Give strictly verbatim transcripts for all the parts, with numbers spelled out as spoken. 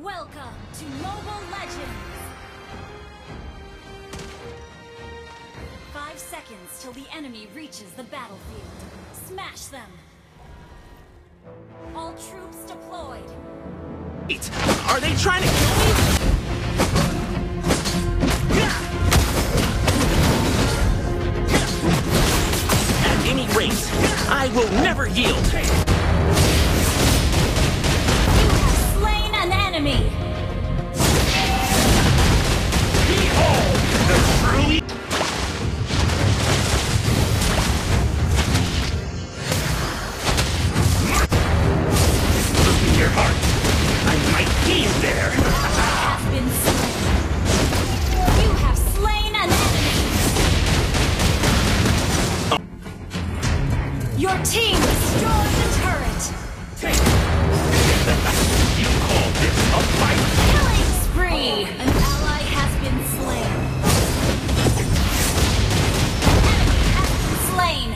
Welcome to Mobile Legends! Five seconds till the enemy reaches the battlefield. Smash them! All troops deployed! Wait, are they trying to kill me? At any rate, I will never yield! Enemy! Behold the truly... Look in your heart. I might be there. Has been slain. You have slain an enemy. Your team destroyed the turret. You call this a fight? Killing spree! An ally has been slain. Enemy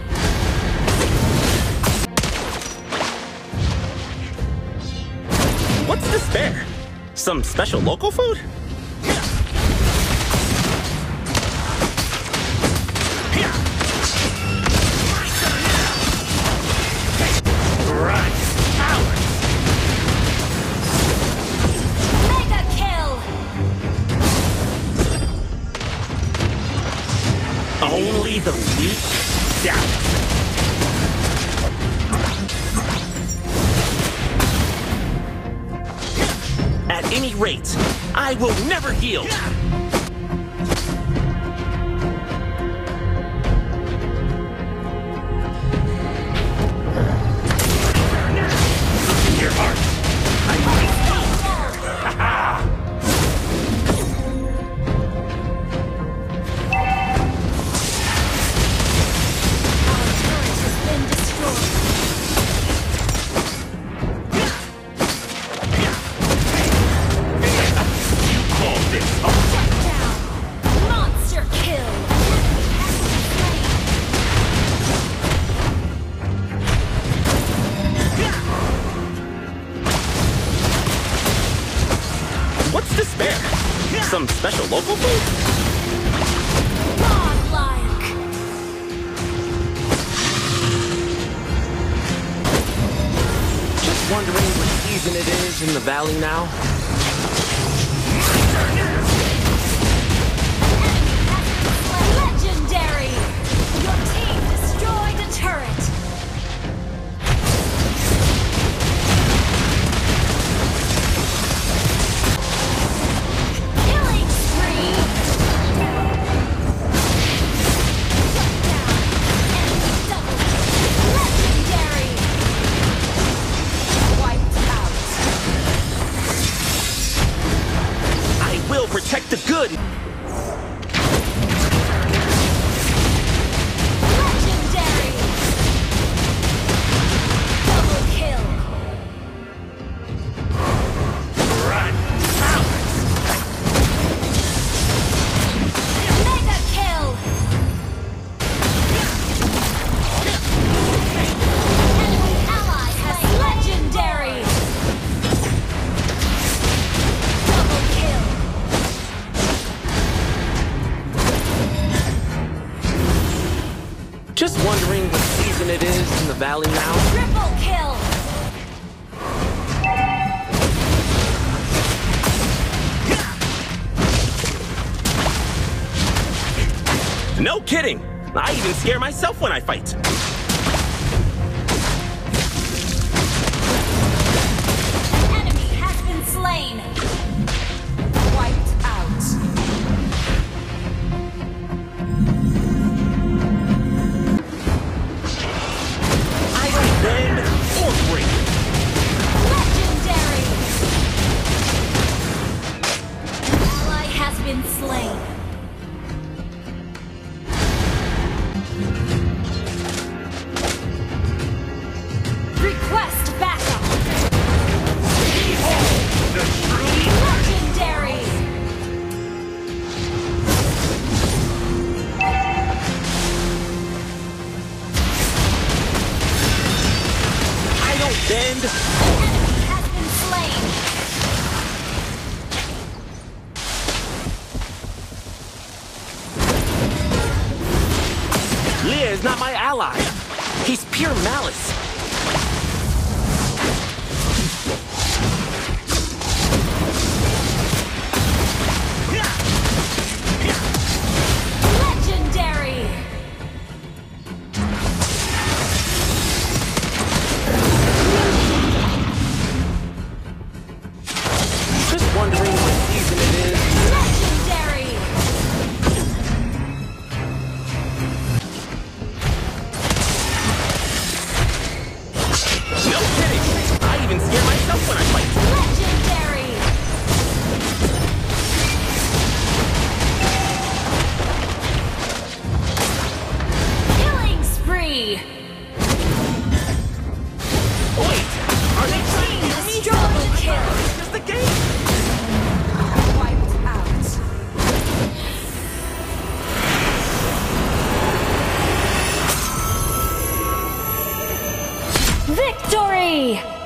has been slain. What's this bear? Some special local food? Only the weak doubt. At any rate, I will never yield. Look in your heart. I might be there. What's this bear? Some special local food? Godlike! Just wondering what season it is in the valley now. Legendary! Your team destroyed a turret! Killing spree! Shut down! Enemy double! Legendary! Wiped out! I will protect the good! Legendary! Double kill! Run! Mega kill! Enemy ally has legendary! Double kill! Just wondering what season it is in the valley now. Triple kill! No kidding! I even scare myself when I fight. An enemy has been slain! Wiped out! I don't bend or break. Legendary! An ally has been slain. Request backup! Behold the truly... Legendary! I don't bend. An enemy has been slain! He's not my ally. He's pure malice. Legendary! Just wondering what season it is. Legendary! No kidding! I even scare myself when I fight. Legendary! Killing spree! Wait! Are they trying to kill me? Double kill! It's just a game! Wiped out. Victory!